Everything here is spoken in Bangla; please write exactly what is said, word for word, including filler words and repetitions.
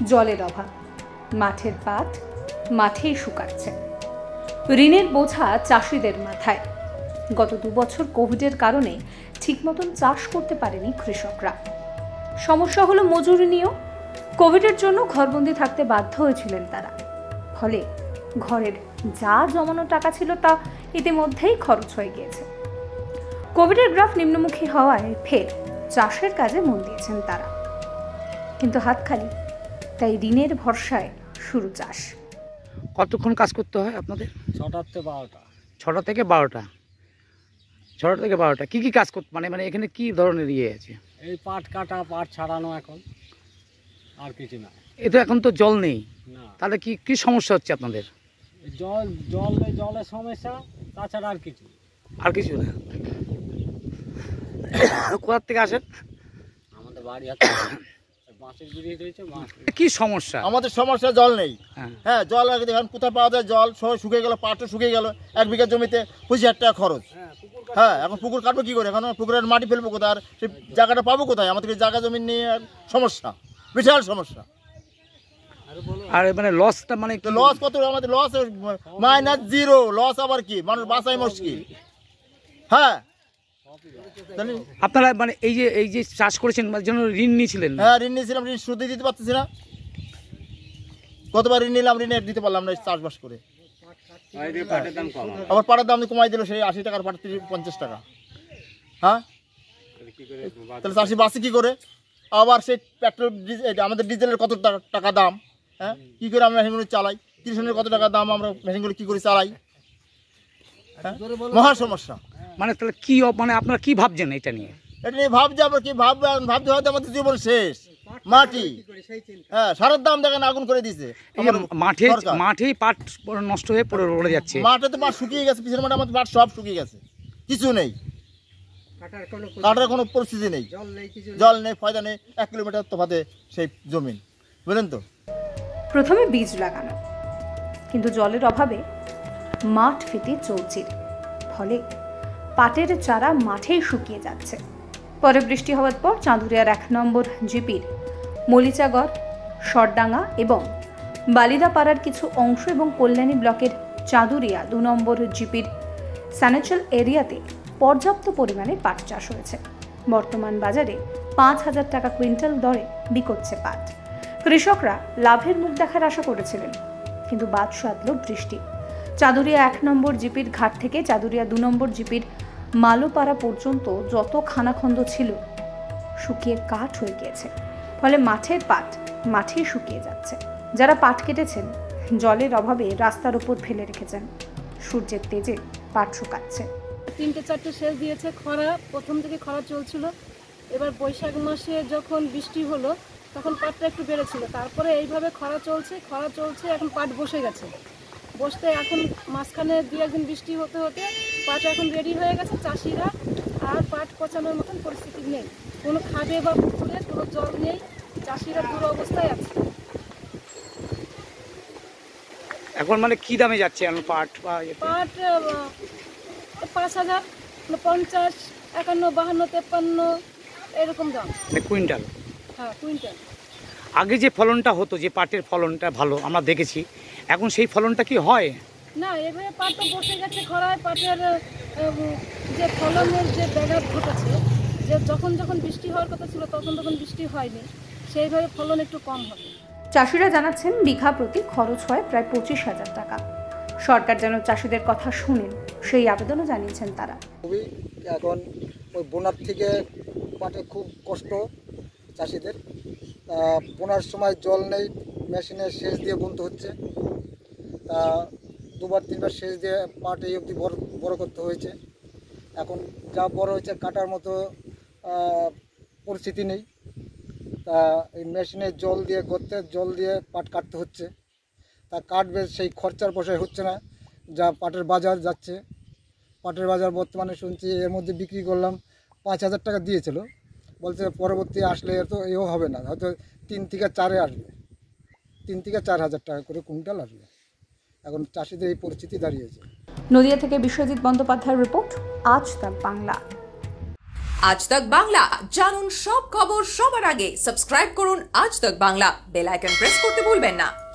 জলের অভাব, মাঠের পাট মাঠেই শুকাচ্ছে। ঋণের বোঝা চাষিদের মাথায়। গত দু বছর কোভিডের কারণে ঠিক মতন চাষ করতে পারেনি কৃষকরা। সমস্যা হলো মজুরি নিয়েও। কোভিডের জন্য ঘরবন্দি থাকতে বাধ্য হয়েছিলেন তারা। ফলে ঘরের যা জমানো টাকা ছিল তা ইতিমধ্যেই খরচ হয়ে গিয়েছে। কোভিডের গ্রাফ নিম্নমুখী হওয়ায় ফের চাষের কাজে মন দিয়েছেন তারা, কিন্তু হাত খালি। তাই ঋণের ভরসায় শুরু চাষ। কতক্ষণ কাজ করতে হয় আপনাদের? ছটা থেকে বারোটা। ছটা থেকে বারোটা ছটা থেকে বারোটা কি কি কাজ করতে মানে মানে এখানে কি ধরনের ইয়ে আছে? এই পাট কাটা, পাট ছাড়ানো, এখন আর কিছু না। এ তো এখন তো জল নেই, না তাহলে কি কি সমস্যা হচ্ছে আপনাদের? জল জল জলের সমস্যা, তাছাড়া আর কিছু আর কিছু না। কোথা থেকে আসেন? আমাদের বাড়ি আছে বাঁশের ব্রিজ রয়েছে। কি সমস্যা? আমাদের সমস্যা জল নেই। হ্যাঁ হ্যাঁ, জল এখন কোথায় পাওয়া যায়? জল সবাই শুকিয়ে গেল, পাটও শুকিয়ে গেল। এক বিঘা জমিতে পঁচিশ হাজার টাকা খরচ। হ্যাঁ, এখন পুকুর কাটবো কি করে? এখন পুকুরের মাটি ফেলবো কোথায়? আর সেই জায়গাটা পাবো কোথায়? আমাদের জায়গা জমি নিয়ে সমস্যা, বিশাল সমস্যা। আর মানে লসটা মানে লস কত? আমাদের লস মাইনাস জিরো। লস আবার কি? মানুষ বাঁচাই মুশকিল। হ্যাঁ, আপনারা মানে এই যে এই যে চাষ করেছেন জন্য ঋণ নিয়েছিলেন? হ্যাঁ, ঋণ নিয়েছিলাম, ঋণ সুদ দিতে পারতেছি না। কতবার ঋণ নিলাম, ঋণে দিতে পারলাম না চাষবাস করে। আবার পাটের দাম কমাই দিল, সেই আশি টাকার পাট পঞ্চাশ টাকা। হ্যাঁ, তাহলে চাষি বাঁচে কি করে? আবার সেই পেট্রোল আমাদের ডিজেলের কত টাকা দাম? হ্যাঁ, কি করে আমরা মেশিনগুলো চালাই? কৃষকের কত টাকা দাম, আমরা মেশিনগুলো কি করে চালাই? হ্যাঁ, মহা সমস্যা। মানে তাহলে কি মানে আপনারা কি ভাবছেন এটা নিয়ে? এটা নিয়ে ভাবছি আমরা কি ভাববো? ভাবতে ভাবতে আমাদের জীবন শেষ। মাটি, হ্যাঁ, সারের দাম দেখেন আগুন করে দিয়েছে। মাঠে মাঠেই পাট নষ্ট হয়ে পড়ে পড়ে যাচ্ছে। মাঠে তো পাট শুকিয়ে গেছে, পিছনের মাঠে আমাদের পাট সব শুকিয়ে গেছে, কিছু নেই, কাটার কোনো পরিস্থিতি নেই। জল নেই, ফয়দা নেই। এক কিলোমিটার তফাতে সেই জমিন, বুঝলেন তো। প্রথমে বীজ লাগানো, কিন্তু জলের অভাবে মাঠ ফেটে চৌচির। ফলে পাটের চারা মাঠেই শুকিয়ে যাচ্ছে। পরে বৃষ্টি হওয়ার পর চাঁদুরিয়ার এক নম্বর জিপির মলিচাগড়, সরডাঙ্গা এবং বালিদাপাড়ার কিছু অংশ এবং কল্যাণী ব্লকের চাঁদুরিয়া দু নম্বর জিপির স্যানেচল এরিয়াতে পর্যাপ্ত পরিমাণে পাট চাষ হয়েছে। বর্তমান বাজারে পাঁচ হাজার টাকা কুইন্টাল দরে বিকোচ্ছে পাট। কৃষকরা লাভের মুখ দেখার আশা করেছিলেন, কিন্তু বাদ সাধল বৃষ্টি। চাঁদুরিয়া এক নম্বর জিপির ঘাট থেকে চাঁদুরিয়া দু নম্বর জিপির মালোপাড়া পর্যন্ত যত খানাখন্দ ছিল শুকিয়ে কাঠ হয়ে গিয়েছে। ফলে মাঠের পাট মাঠেই শুকিয়ে যাচ্ছে। যারা পাট কেটেছেন জলের অভাবে রাস্তার উপর ফেলে রেখেছেন। সূর্যের তেজে পাট শুকাচ্ছে। তিনটে চারটে সেচ দিয়েছে। খরা, প্রথম থেকে খরা চলছিল। এবার বৈশাখ মাসে যখন বৃষ্টি হলো তখন পাটটা একটু বেড়েছিল। তারপরে এইভাবে খরা চলছে খরা চলছে এখন পাট বসে গেছে। বসতে এখন মাঝখানে দু একদিন বৃষ্টি হতে হতে পাট এখন রেডি হয়ে গেছে। চাষিরা আর পাট পচানোর মতন পরিস্থিতি নেই। কোনো খাদে বা পুকুরে কোনো জল নেই। চাষিরা পুরো অবস্থায় আছে। এখন মানে কি দামে যাচ্ছে এখন পাট? পাট পাঁচ হাজার, পঞ্চাশ, একান্ন, বাহান্ন, তেপ্পান্ন এরকম দাম কুইন্টাল। হ্যাঁ, কুইন্টাল। আগে যে ফলনটা হতো, যে পাটের ফলনটা ভালো আমরা দেখেছি, এখন সেই ফলনটা কি হয় না? এভাবে পাট তো বসে গেছে খরায়। পাটের যে ফলনের যে ব্যাঘাত ঘটেছে, যে যখন যখন বৃষ্টি হওয়ার কথা ছিল তখন তখন বৃষ্টি হয়নি, সেইভাবে ফলন একটু কম হবে। চাষিরা জানাচ্ছেন বিঘা প্রতি খরচ হয় প্রায় পঁচিশ হাজার টাকা। সরকার যেন চাষিদের কথা শুনেন সেই আবেদনও জানিয়েছেন তারা। খুবই এখন ওই বোনার থেকে পাটে খুব কষ্ট চাষিদের। বোনার সময় জল নেই, মেশিনে সেচ দিয়ে বুনতে হচ্ছে। তা দুবার তিনবার সেচ দিয়ে পাট এই অবধি বড় বড় করতে হয়েছে। এখন যা বড় হয়েছে কাটার মতো পরিস্থিতি নেই। তা এই মেশিনে জল দিয়ে গর্তে জল দিয়ে পাট কাটতে হচ্ছে। তা কাটবে সেই খরচার পয়সায় হচ্ছে না। যা পাটের বাজার যাচ্ছে, পাটের বাজার বর্তমানে শুনছি এর মধ্যে বিক্রি করলাম পাঁচ হাজার টাকা দিয়েছিল, বলছে পরবর্তী আসলে তো এও হবে না, হয়তো তিন থেকে চারে আসবে, তিন থেকে চার হাজার টাকা করে কুইন্টাল আসবে। এখন চাষিদের এই পরিস্থিতি দাঁড়িয়েছে। নদিয়া থেকে বিশ্বজিৎ বন্দ্যোপাধ্যায়ের রিপোর্ট, আজ তাক বাংলা। আজ তক বাংলা, জানুন সব খবর সবার আগে। সাবস্ক্রাইব করুন আজ তক বাংলা, বেল আইকন প্রেস করতে ভুলবেন না।